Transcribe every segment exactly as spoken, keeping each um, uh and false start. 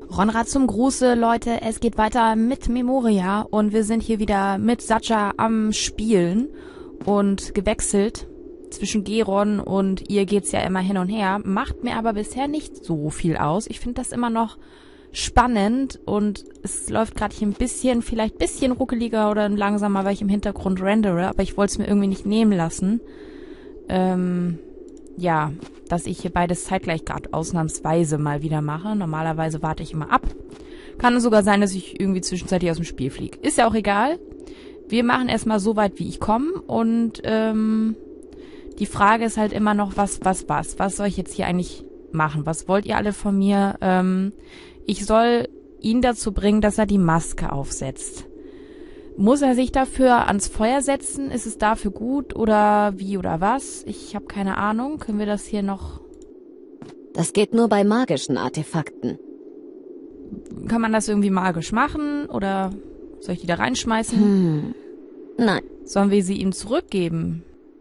Ronrad zum Gruße, Leute. Es geht weiter mit Memoria und wir sind hier wieder mit Satcha am Spielen und gewechselt zwischen Geron und ihr geht's ja immer hin und her. Macht mir aber bisher nicht so viel aus. Ich finde das immer noch spannend und es läuft gerade hier ein bisschen, vielleicht ein bisschen ruckeliger oder langsamer, weil ich im Hintergrund rendere, aber ich wollte es mir irgendwie nicht nehmen lassen. Ähm, ja, dass ich hier beides zeitgleich gerade ausnahmsweise mal wieder mache. Normalerweise warte ich immer ab. Kann sogar sein, dass ich irgendwie zwischenzeitlich aus dem Spiel fliege. Ist ja auch egal. Wir machen erstmal so weit, wie ich komme und ähm, die Frage ist halt immer noch, was, was, was? Was soll ich jetzt hier eigentlich machen? Was wollt ihr alle von mir? Ähm, ich soll ihn dazu bringen, dass er die Maske aufsetzt. Muss er sich dafür ans Feuer setzen? Ist es dafür gut oder wie oder was? Ich habe keine Ahnung. Können wir das hier noch... Das geht nur bei magischen Artefakten. Kann man das irgendwie magisch machen oder soll ich die da reinschmeißen? Hm. Nein. Sollen wir sie ihm zurückgeben?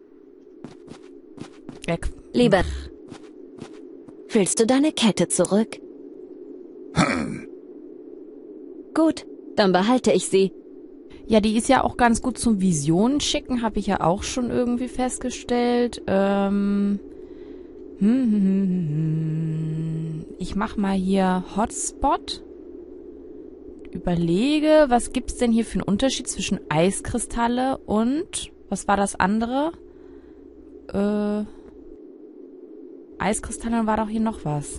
Weg. Lieber. Willst du deine Kette zurück? Hm. Gut, dann behalte ich sie. Ja, die ist ja auch ganz gut zum Visionen schicken, habe ich ja auch schon irgendwie festgestellt. Ähm, hm, hm, hm, hm. Ich mach mal hier Hotspot. Überlege, was gibt's denn hier für einen Unterschied zwischen Eiskristalle und, was war das andere? Äh, Eiskristalle, und war doch hier noch was.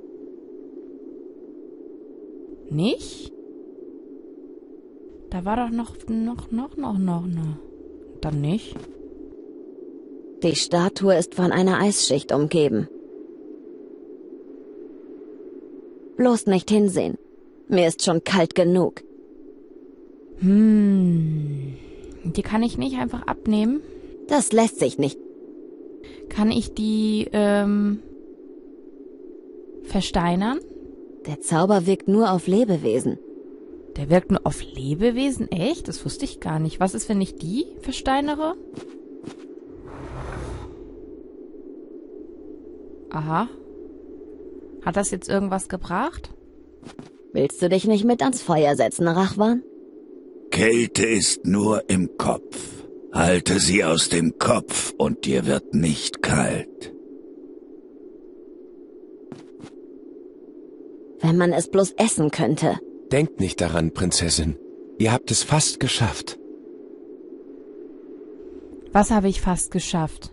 Nicht? Da war doch noch, noch, noch, noch, noch, noch. Dann nicht. Die Statue ist von einer Eisschicht umgeben. Bloß nicht hinsehen. Mir ist schon kalt genug. Hm. Die kann ich nicht einfach abnehmen? Das lässt sich nicht. Kann ich die, ähm, versteinern? Der Zauber wirkt nur auf Lebewesen. Der wirkt nur auf Lebewesen? Echt? Das wusste ich gar nicht. Was ist, wenn ich die versteinere? Aha. Hat das jetzt irgendwas gebracht? Willst du dich nicht mit ans Feuer setzen, Rachwan? Kälte ist nur im Kopf. Halte sie aus dem Kopf und dir wird nicht kalt. Wenn man es bloß essen könnte. Denkt nicht daran, Prinzessin. Ihr habt es fast geschafft. Was habe ich fast geschafft?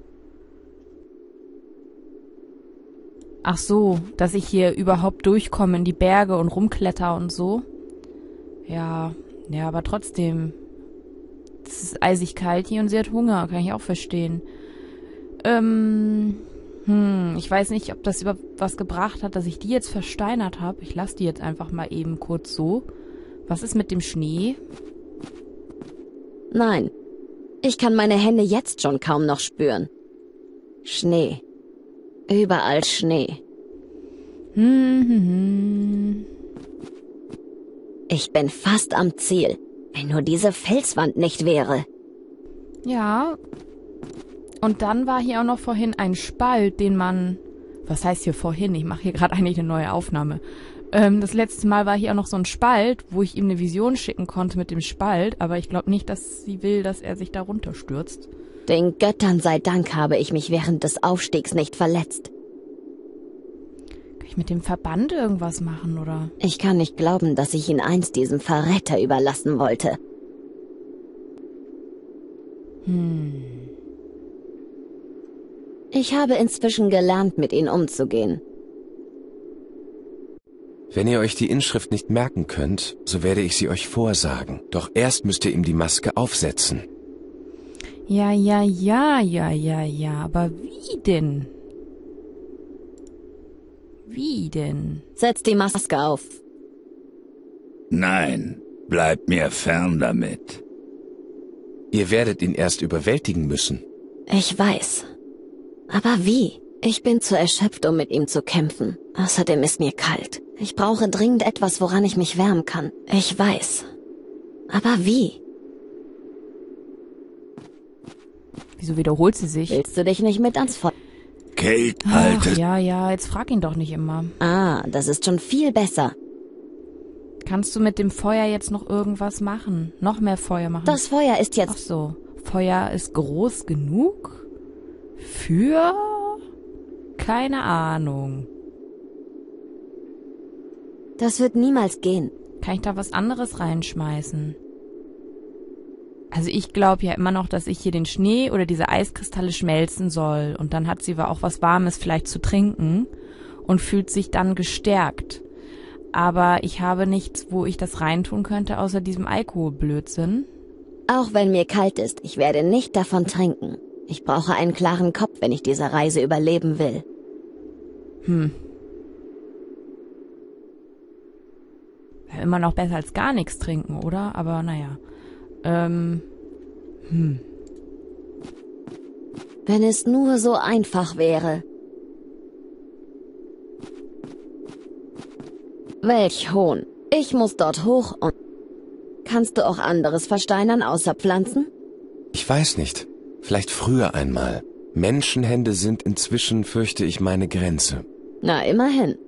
Ach so, dass ich hier überhaupt durchkomme in die Berge und rumkletter und so. Ja, ja, aber trotzdem. Es ist eisig kalt hier und sie hat Hunger, kann ich auch verstehen. Ähm, hm, ich weiß nicht, ob das über was gebracht hat, dass ich die jetzt versteinert habe. Ich lasse die jetzt einfach mal eben kurz so. Was ist mit dem Schnee? Nein, ich kann meine Hände jetzt schon kaum noch spüren. Schnee. Überall Schnee. Hm, hm, hm. Ich bin fast am Ziel, wenn nur diese Felswand nicht wäre. Ja. Und dann war hier auch noch vorhin ein Spalt, den man... Was heißt hier vorhin? Ich mache hier gerade eigentlich eine neue Aufnahme. Ähm, das letzte Mal war hier auch noch so ein Spalt, wo ich ihm eine Vision schicken konnte mit dem Spalt, aber ich glaube nicht, dass sie will, dass er sich da runterstürzt. Den Göttern sei Dank habe ich mich während des Aufstiegs nicht verletzt. Kann ich mit dem Verband irgendwas machen, oder? Ich kann nicht glauben, dass ich ihn einst diesem Verräter überlassen wollte. Hm. Ich habe inzwischen gelernt, mit ihnen umzugehen. Wenn ihr euch die Inschrift nicht merken könnt, so werde ich sie euch vorsagen. Doch erst müsst ihr ihm die Maske aufsetzen. Ja, ja, ja, ja, ja, ja. Aber wie denn? Wie denn? Setz die Maske auf. Nein, bleib mir fern damit. Ihr werdet ihn erst überwältigen müssen. Ich weiß. Aber wie? Ich bin zu erschöpft, um mit ihm zu kämpfen. Außerdem ist mir kalt. Ich brauche dringend etwas, woran ich mich wärmen kann. Ich weiß. Aber wie? Wieso wiederholt sie sich? Willst du dich nicht mit ans Feuer? Kate, Ach, halte... ja, ja, jetzt frag ihn doch nicht immer. Ah, das ist schon viel besser. Kannst du mit dem Feuer jetzt noch irgendwas machen? Noch mehr Feuer machen? Das Feuer ist Ach jetzt... so. Feuer ist groß genug? Für? Keine Ahnung. Das wird niemals gehen. Kann ich da was anderes reinschmeißen? Also ich glaube ja immer noch, dass ich hier den Schnee oder diese Eiskristalle schmelzen soll. Und dann hat sie aber auch was Warmes vielleicht zu trinken und fühlt sich dann gestärkt. Aber ich habe nichts, wo ich das reintun könnte, außer diesem Alkoholblödsinn. Auch wenn mir kalt ist, ich werde nicht davon trinken. Ich brauche einen klaren Kopf, wenn ich diese Reise überleben will. Hm. Wäre immer noch besser als gar nichts trinken, oder? Aber naja. Ähm. Hm. Wenn es nur so einfach wäre. Welch Hohn. Ich muss dort hoch und... Kannst du auch anderes versteinern außer Pflanzen? Ich weiß nicht. Vielleicht früher einmal. Menschenhände sind inzwischen, fürchte ich, meine Grenze. Na, immerhin.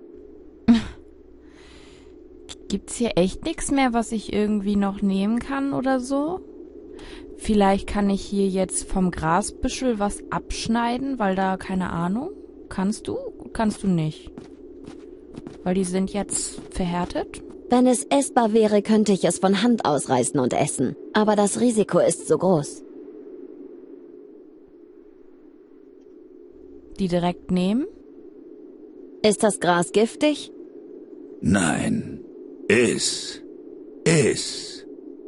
Gibt's hier echt nichts mehr, was ich irgendwie noch nehmen kann oder so? Vielleicht kann ich hier jetzt vom Grasbüschel was abschneiden, weil da, keine Ahnung. Kannst du? Kannst du nicht. Weil die sind jetzt verhärtet? Wenn es essbar wäre, könnte ich es von Hand ausreißen und essen. Aber das Risiko ist so groß. Die direkt nehmen? Ist das Gras giftig? Nein. Iss. Iss.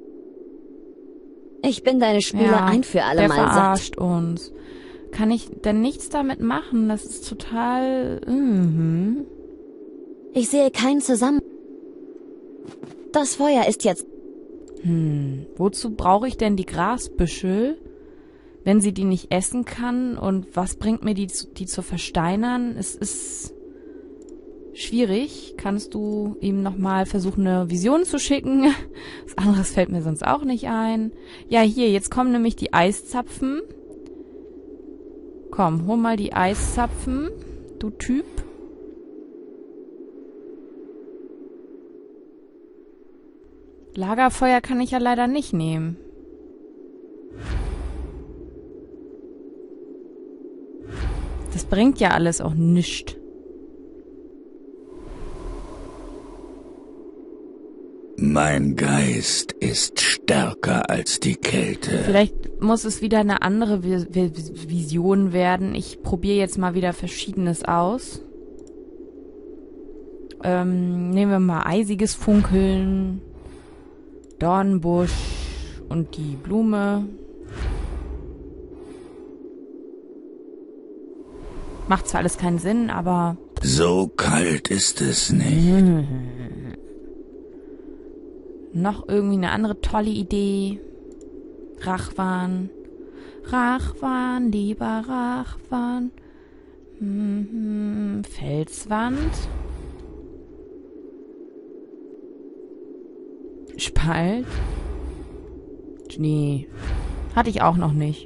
Ich bin deine Spüle Ja, ein für alle der Mal satt. verarscht uns. Kann ich denn nichts damit machen? Das ist total... Mhm. Ich sehe keinen Zusammenhang. Das Feuer ist jetzt... Hm, wozu brauche ich denn die Grasbüschel, wenn sie die nicht essen kann? Und was bringt mir die, zu- die zu versteinern? Es ist schwierig. Kannst du ihm nochmal versuchen, eine Vision zu schicken? Was anderes fällt mir sonst auch nicht ein. Ja, hier, jetzt kommen nämlich die Eiszapfen. Komm, hol mal die Eiszapfen, du Typ. Lagerfeuer kann ich ja leider nicht nehmen. Das bringt ja alles auch nichts. Mein Geist ist stärker als die Kälte. Vielleicht muss es wieder eine andere Vi- Vi- Vision werden. Ich probiere jetzt mal wieder Verschiedenes aus. Ähm, nehmen wir mal eisiges Funkeln, Dornbusch und die Blume. Macht zwar alles keinen Sinn, aber So kalt ist es nicht. noch irgendwie eine andere tolle Idee. Rachwan. Rachwan, lieber Rachwan. Mhm, Felswand. Spalt. Nee. Hatte ich auch noch nicht.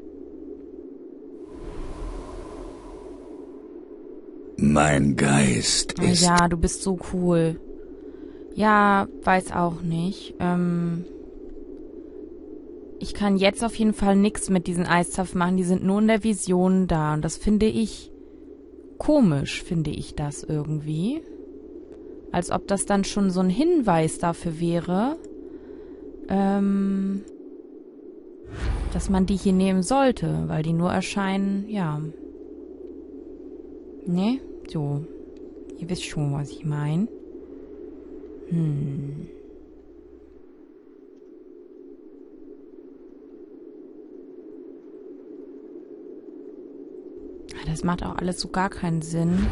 Mein Geist Oh ist ja, du bist so cool. Ja, weiß auch nicht. Ähm, ich kann jetzt auf jeden Fall nichts mit diesen Eiszapfen machen. Die sind nur in der Vision da. Und das finde ich komisch, finde ich das irgendwie. Als ob das dann schon so ein Hinweis dafür wäre, ähm, dass man die hier nehmen sollte, weil die nur erscheinen, ja. Ne? So. Ihr wisst schon, was ich meine. Hm. Das macht auch alles so gar keinen Sinn.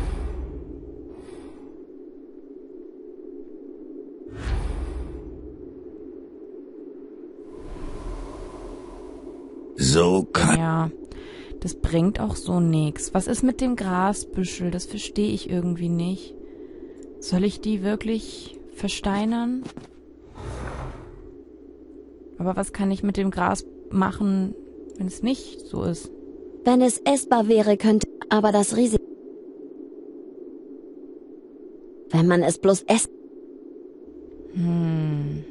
so kalt. Ja, das bringt auch so nix. Was ist mit dem Grasbüschel? Das verstehe ich irgendwie nicht. Soll ich die wirklich versteinern? Aber was kann ich mit dem Gras machen, wenn es nicht so ist? Wenn es essbar wäre, könnte... Aber das Risiko... Wenn man es bloß esst... Hm.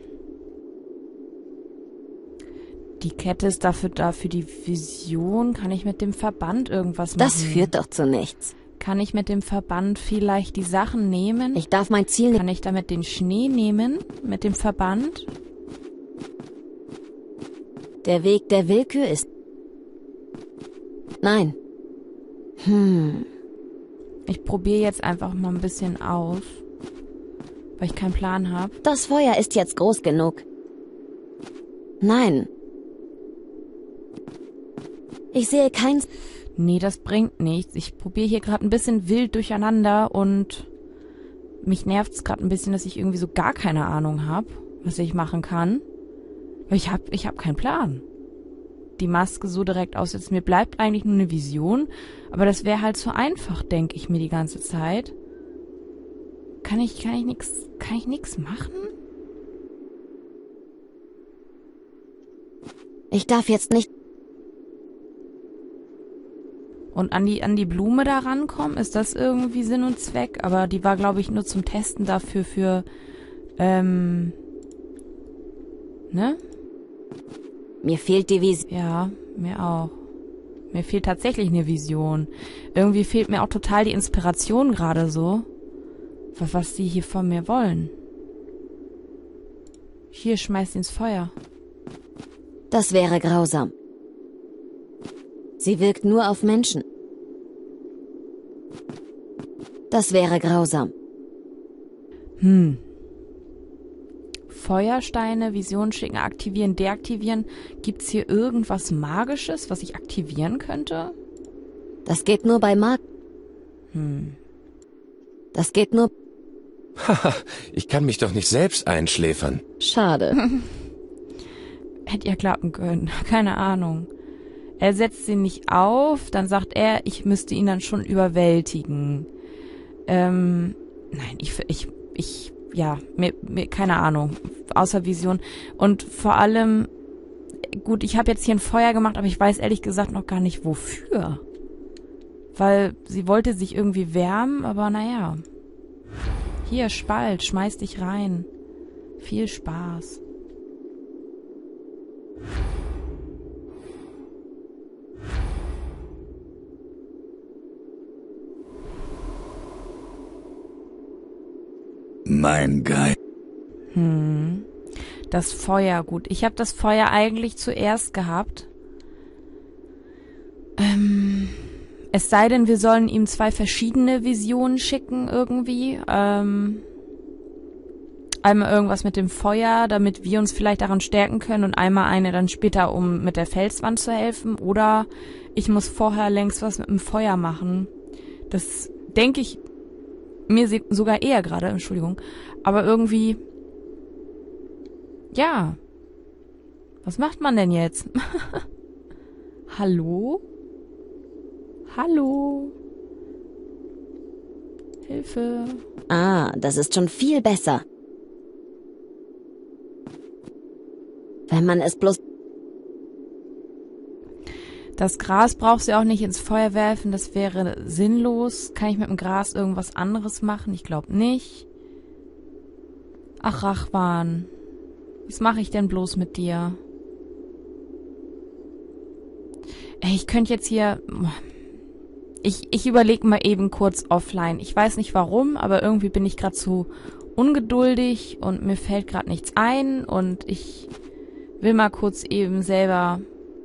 Die Kette ist dafür da für die Vision. Kann ich mit dem Verband irgendwas machen? Das führt doch zu nichts. Kann ich mit dem Verband vielleicht die Sachen nehmen? Ich darf mein Ziel nicht... Kann ich damit den Schnee nehmen? Mit dem Verband? Der Weg der Willkür ist... Nein. Hm. Ich probiere jetzt einfach mal ein bisschen aus. Weil ich keinen Plan habe. Das Feuer ist jetzt groß genug. Nein. Ich sehe keins... Nee, das bringt nichts. Ich probiere hier gerade ein bisschen wild durcheinander und mich nervt es gerade ein bisschen, dass ich irgendwie so gar keine Ahnung habe, was ich machen kann. Weil ich habe ich hab keinen Plan. Die Maske so direkt aussetzen. Mir bleibt eigentlich nur eine Vision, aber das wäre halt so einfach, denke ich mir die ganze Zeit. Kann ich, kann ich nix, kann ich nix machen? Ich darf jetzt nicht... Und an die, an die Blume da rankommen, ist das irgendwie Sinn und Zweck? Aber die war, glaube ich, nur zum Testen dafür für, ähm, ne? Mir fehlt die Vision. Ja, mir auch. Mir fehlt tatsächlich eine Vision. Irgendwie fehlt mir auch total die Inspiration gerade so, was, was die hier von mir wollen. Hier, schmeißt ins Feuer. Das wäre grausam. Sie wirkt nur auf Menschen. Das wäre grausam. Hm. Feuersteine, Vision schicken, aktivieren, deaktivieren. Gibt's hier irgendwas Magisches, was ich aktivieren könnte? Das geht nur bei Mag... Hm. Das geht nur... Haha, ich kann mich doch nicht selbst einschläfern. Schade. Hätte ja klappen können. Keine Ahnung. Er setzt sie nicht auf, dann sagt er, ich müsste ihn dann schon überwältigen. Ähm, nein, ich, ich, ich, ja, mir, mir, keine Ahnung, außer Vision. Und vor allem, gut, ich habe jetzt hier ein Feuer gemacht, aber ich weiß ehrlich gesagt noch gar nicht, wofür. Weil sie wollte sich irgendwie wärmen, aber naja. Hier, Spalt, schmeiß dich rein. Viel Spaß. Mein Geist. Hm. Das Feuer, gut. Ich habe das Feuer eigentlich zuerst gehabt. Ähm, es sei denn, wir sollen ihm zwei verschiedene Visionen schicken irgendwie. Ähm, einmal irgendwas mit dem Feuer, damit wir uns vielleicht daran stärken können und einmal eine dann später, um mit der Felswand zu helfen. Oder ich muss vorher längst was mit dem Feuer machen. Das denke ich mir sogar eher gerade, Entschuldigung. Aber irgendwie, ja. Was macht man denn jetzt? Hallo? Hallo? Hilfe. Ah, das ist schon viel besser. Wenn man es bloß... Das Gras brauchst du auch nicht ins Feuer werfen, das wäre sinnlos. Kann ich mit dem Gras irgendwas anderes machen? Ich glaube nicht. Ach, Rachwan. Was mache ich denn bloß mit dir? Ey, ich könnte jetzt hier... Ich, ich überlege mal eben kurz offline. Ich weiß nicht warum, aber irgendwie bin ich gerade zu ungeduldig und mir fällt gerade nichts ein und ich will mal kurz eben selber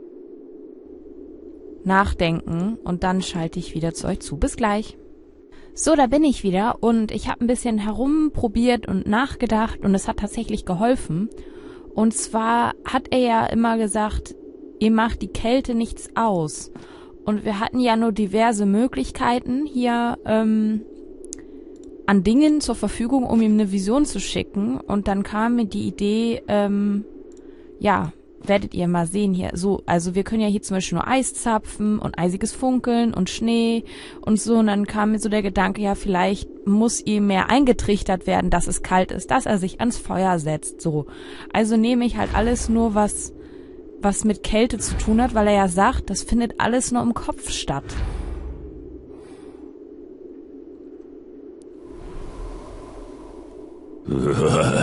nachdenken und dann schalte ich wieder zu euch zu. Bis gleich. So, da bin ich wieder und ich habe ein bisschen herumprobiert und nachgedacht und es hat tatsächlich geholfen. Und zwar hat er ja immer gesagt, ihr macht die Kälte nichts aus. Und wir hatten ja nur diverse Möglichkeiten hier ähm, an Dingen zur Verfügung, um ihm eine Vision zu schicken. Und dann kam mir die Idee, ähm, ja, werdet ihr mal sehen hier. So, also wir können ja hier zum Beispiel nur Eis zapfen und eisiges Funkeln und Schnee und so. Und dann kam mir so der Gedanke, ja, vielleicht muss ihm mehr eingetrichtert werden, dass es kalt ist, dass er sich ans Feuer setzt. So, also nehme ich halt alles nur, was was mit Kälte zu tun hat, weil er ja sagt, das findet alles nur im Kopf statt.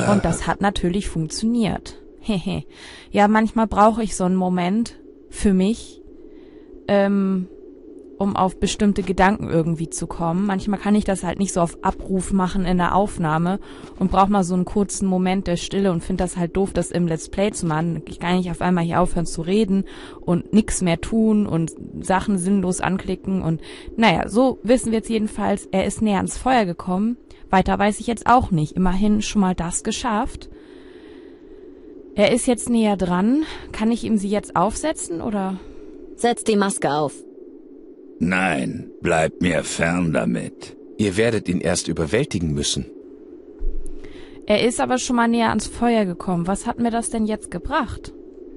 Und das hat natürlich funktioniert. Hehe. Ja, manchmal brauche ich so einen Moment für mich, ähm, um auf bestimmte Gedanken irgendwie zu kommen. Manchmal kann ich das halt nicht so auf Abruf machen in der Aufnahme und brauche mal so einen kurzen Moment der Stille und finde das halt doof, das im Let's Play zu machen. Ich kann nicht auf einmal hier aufhören zu reden und nichts mehr tun und Sachen sinnlos anklicken und naja, so wissen wir jetzt jedenfalls, er ist näher ans Feuer gekommen. Weiter weiß ich jetzt auch nicht. Immerhin schon mal das geschafft. Er ist jetzt näher dran. Kann ich ihm sie jetzt aufsetzen, oder? Setz die Maske auf. Nein, bleib mir fern damit. Ihr werdet ihn erst überwältigen müssen. Er ist aber schon mal näher ans Feuer gekommen. Was hat mir das denn jetzt gebracht?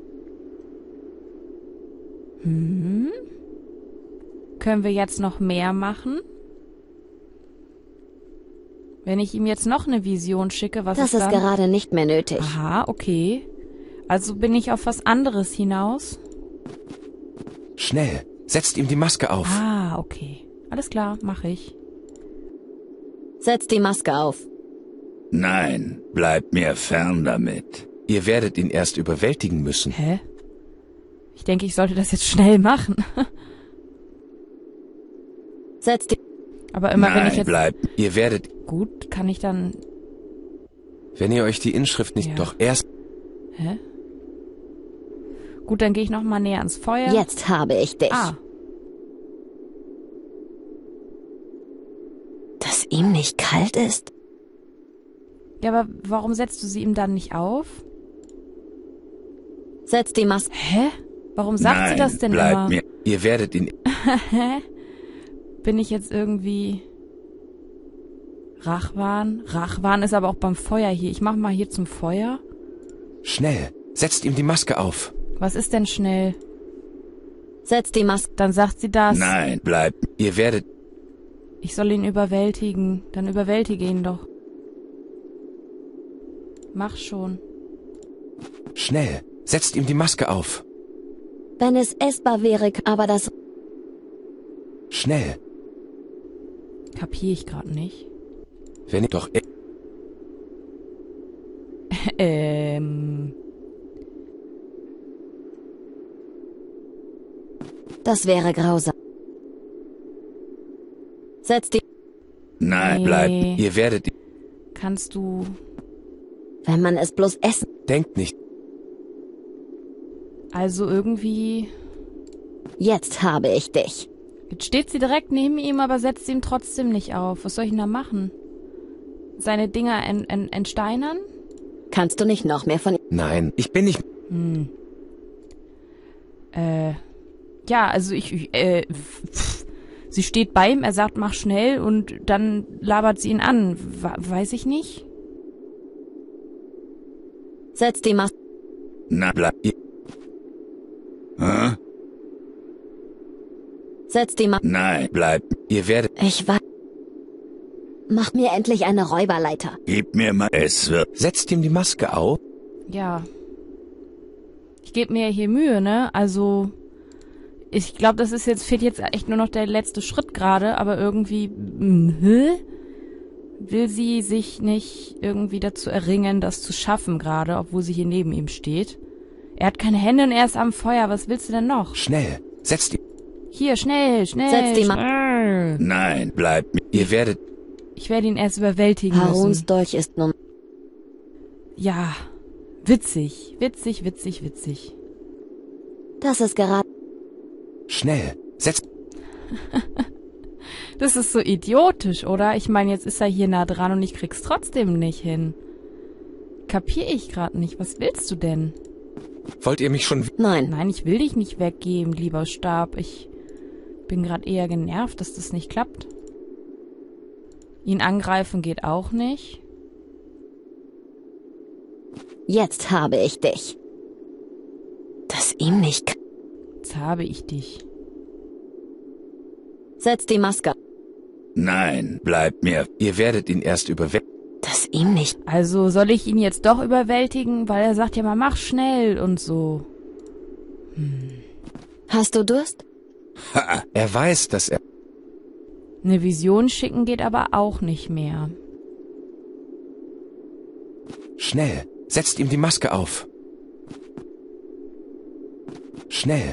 Hm? Können wir jetzt noch mehr machen? Wenn ich ihm jetzt noch eine Vision schicke, was Das ist ist dann? gerade nicht mehr nötig. Aha, okay. Also bin ich auf was anderes hinaus? Schnell, setzt ihm die Maske auf. Ah, okay. Alles klar, mache ich. Setz die Maske auf. Nein, bleib mir fern damit. Ihr werdet ihn erst überwältigen müssen. Hä? Ich denke, ich sollte das jetzt schnell machen. Setz die... Aber immer Nein, wenn ich jetzt... bleib. Ihr werdet, Gut, kann ich dann... wenn ihr euch die Inschrift nicht Ja. doch erst... Hä? Gut, dann gehe ich noch mal näher ans Feuer. Jetzt habe ich dich. Ah, Dass ihm nicht kalt ist? ja, aber warum setzt du sie ihm dann nicht auf? Setz die Maske... Hä? Warum sagt Nein, sie das denn bleib immer? mir. Ihr werdet ihn... Hä? Bin ich jetzt irgendwie... Rachwan? Rachwan ist aber auch beim Feuer hier. Ich mach mal hier zum Feuer. Schnell, setzt ihm die Maske auf. Was ist denn schnell? Setz die Maske... Dann sagt sie das. Nein, bleib. Ihr werdet... Ich soll ihn überwältigen. Dann überwältige ihn doch. Mach schon. Schnell, setzt ihm die Maske auf. Wenn es essbar wäre, aber das... Schnell, Kapier ich gerade nicht. wenn ihr doch... ähm... Das wäre grausam. Setz die... Nein, bleib. nee. Ihr werdet... Kannst du... Wenn man es bloß essen... Denkt nicht... Also irgendwie... Jetzt habe ich dich. Jetzt steht sie direkt neben ihm, aber setzt ihn trotzdem nicht auf. Was soll ich denn da machen? Seine Dinger en, en, entsteinern? Kannst du nicht noch mehr von... Nein, ich bin nicht... Hm. Äh... Ja, also ich... ich äh, pff. Sie steht bei ihm, er sagt, mach schnell und dann labert sie ihn an. We- weiß ich nicht. Setz die Maske... Nein, bleib. Hä? Setz die Maske... Nein, bleib. Ihr werdet... Ich weiß... Mach mir endlich eine Räuberleiter. Gib mir mal. Es wird. Setzt ihm die Maske auf. Ja. Ich gebe mir hier Mühe, ne? Also... Ich glaube, das ist jetzt, fehlt jetzt echt nur noch der letzte Schritt gerade, aber irgendwie, mh, hä? Will sie sich nicht irgendwie dazu erringen, das zu schaffen gerade, obwohl sie hier neben ihm steht. Er hat keine Hände und er ist am Feuer, was willst du denn noch? Schnell, setzt ihm... Hier, schnell, schnell, Setz die Ma- schnell. Nein, bleib mir. Ihr werdet... Ich werde ihn erst überwältigen Haruns müssen. Dolch ist nun... Ja, witzig, witzig, witzig, witzig. Das ist gerade... Schnell, setzt... Das ist so idiotisch, oder? Ich meine, jetzt ist er hier nah dran und ich krieg's trotzdem nicht hin. Kapier ich gerade nicht. Was willst du denn? Wollt ihr mich schon... Nein. Nein, ich will dich nicht weggeben, lieber Stab. Ich bin gerade eher genervt, dass das nicht klappt. Ihn angreifen geht auch nicht. Jetzt habe ich dich. Dass ihm nicht... Jetzt habe ich dich. Setz die Maske... Nein, bleib mir. Ihr werdet ihn erst überwältigen. Dass ihm nicht... Also soll ich ihn jetzt doch überwältigen, weil er sagt ja mal, mach schnell und so. Hast du Durst? Ha! Er weiß, dass er... Eine Vision schicken geht aber auch nicht mehr. Schnell, setzt ihm die Maske auf. Schnell.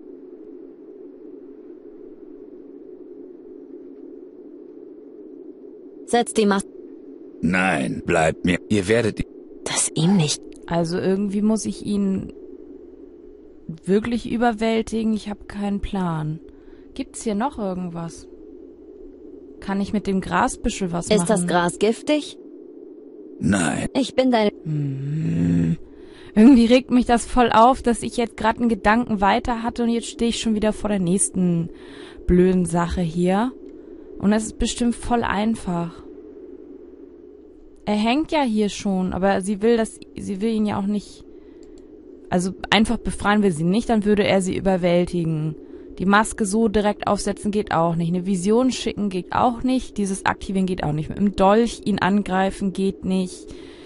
Setz die Maske. Nein, bleib mir. Ihr werdet... Das ihm nicht. Also irgendwie muss ich ihn wirklich überwältigen. Ich habe keinen Plan. Gibt's hier noch irgendwas? Kann ich mit dem Grasbüschel was machen? Ist das Gras giftig? Nein. Ich bin deine... Hm. Irgendwie regt mich das voll auf, dass ich jetzt gerade einen Gedanken weiter hatte und jetzt stehe ich schon wieder vor der nächsten blöden Sache hier. Und es ist bestimmt voll einfach. Er hängt ja hier schon, aber sie will das, sie will ihn ja auch nicht, also einfach befreien will sie nicht, dann würde er sie überwältigen. Die Maske so direkt aufsetzen geht auch nicht. Eine Vision schicken geht auch nicht. Dieses Aktivieren geht auch nicht. Mit dem Dolch ihn angreifen geht nicht.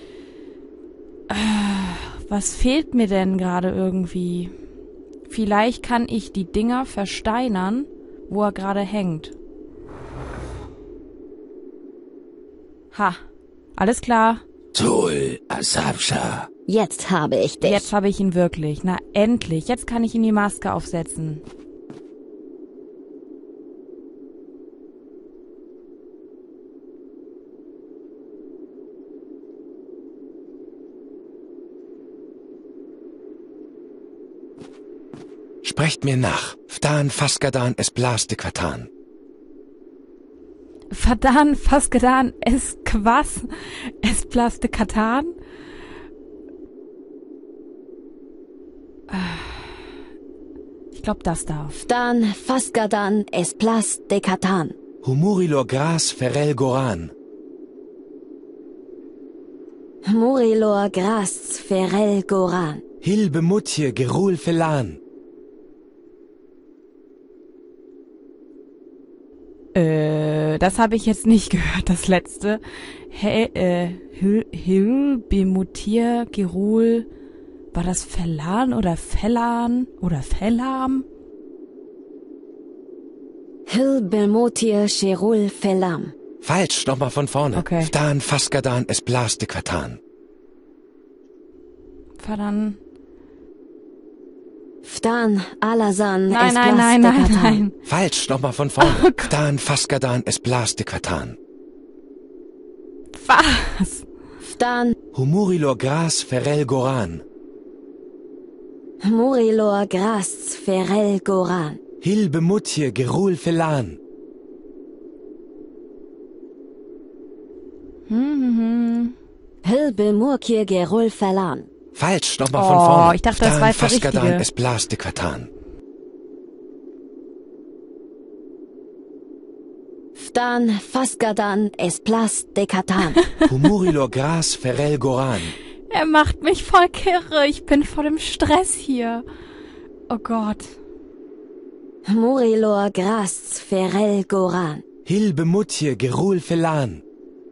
Was fehlt mir denn gerade irgendwie? Vielleicht kann ich die Dinger versteinern, wo er gerade hängt. Ha, alles klar. Toll, Asafsha. Jetzt habe ich dich. Jetzt habe ich ihn wirklich. Na, endlich. Jetzt kann ich ihm die Maske aufsetzen. Sprecht mir nach. Ftan Fasgadan es blas de Quatan. Fadan, Fasgadan, es Quas, es blaste Katan. Ich glaube, das da. Ftan Fasgadan es blas de Katan. Humurilor Gras Ferel Goran. Murilor Gras Ferel Goran. Hilbe Mutje Gerul Felan. Äh, das habe ich jetzt nicht gehört, das letzte. He, äh, Hil, Hil, Bemutier, Gerul. War das Felan oder Fellan oder Fellam? Hil Belmotir Cherul Felam. Falsch, nochmal von vorne. Okay. Ftan Fasgadan es blas de Quatan. Fadan. Ftan Alasan Nein, es nein, blas nein, de nein, Katan. nein. Falsch, nochmal von vorne. Oh Gott. Ftan Fasgadan es blas de Quatan. Was? Ftan Humurilor Gras Ferel Goran. Murilor Gras Ferel Goran. Hilbe Mutje Gerul Felan. Hm, hm, hm. Hil Belmurkir Gerul Felan. Falsch, nochmal Oh, von vorne. ich dachte, das Ftan war jetzt der Fasgadan richtige. es blas de Quatan. Ftan Fasgadan es blas de Katan. Humurilor Gras Ferel Goran. Er macht mich voll kirre. Ich bin voll im Stress hier. Oh Gott. Murilor Gras Ferel Goran. Hilbe Mutje Gerul Felan.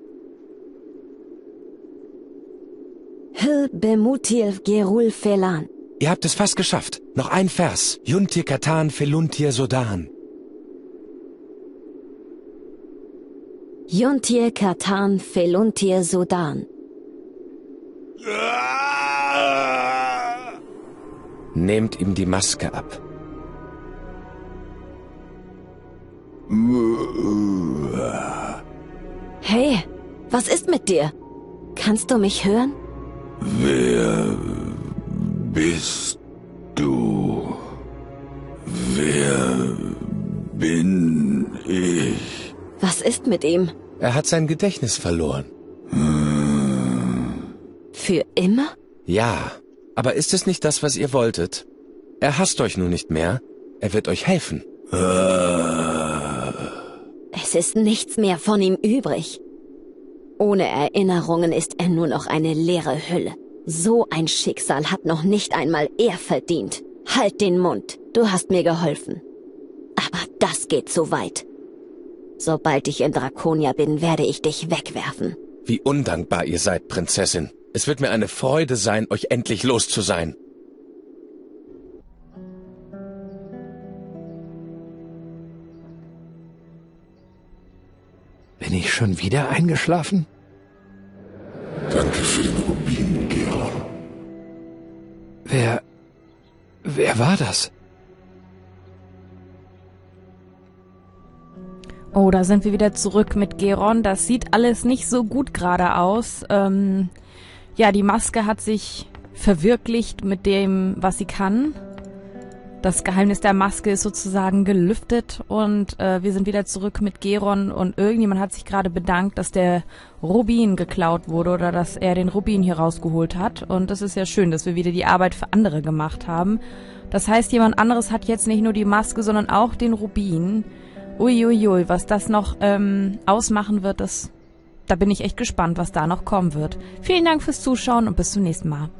Hil Bemutil Gerul Felan. Ihr habt es fast geschafft. Noch ein Vers. Juntir Katan Feluntir Sodan. Juntir Katan Feluntir Sudan. Nehmt ihm die Maske ab. Hey, was ist mit dir? Kannst du mich hören? Wer bist du? Wer bin ich? Was ist mit ihm? Er hat sein Gedächtnis verloren. Für immer? Ja, aber ist es nicht das, was ihr wolltet? Er hasst euch nun nicht mehr. Er wird euch helfen. Es ist nichts mehr von ihm übrig. Ohne Erinnerungen ist er nur noch eine leere Hülle. So ein Schicksal hat noch nicht einmal er verdient. Halt den Mund, du hast mir geholfen. Aber das geht zu weit. Sobald ich in Draconia bin, werde ich dich wegwerfen. Wie undankbar ihr seid, Prinzessin. Es wird mir eine Freude sein, euch endlich los zu sein. Bin ich schon wieder eingeschlafen? Danke für den Rubin, Geron. Wer... Wer war das? Oh, da sind wir wieder zurück mit Geron. Das sieht alles nicht so gut gerade aus. Ähm, ja, die Maske hat sich verwirklicht mit dem, was sie kann. Das Geheimnis der Maske ist sozusagen gelüftet und äh, wir sind wieder zurück mit Geron und irgendjemand hat sich gerade bedankt, dass der Rubin geklaut wurde oder dass er den Rubin hier rausgeholt hat. Und das ist ja schön, dass wir wieder die Arbeit für andere gemacht haben. Das heißt, jemand anderes hat jetzt nicht nur die Maske, sondern auch den Rubin. Uiuiui, was das noch ähm, ausmachen wird, das, da bin ich echt gespannt, was da noch kommen wird. Vielen Dank fürs Zuschauen und bis zum nächsten Mal.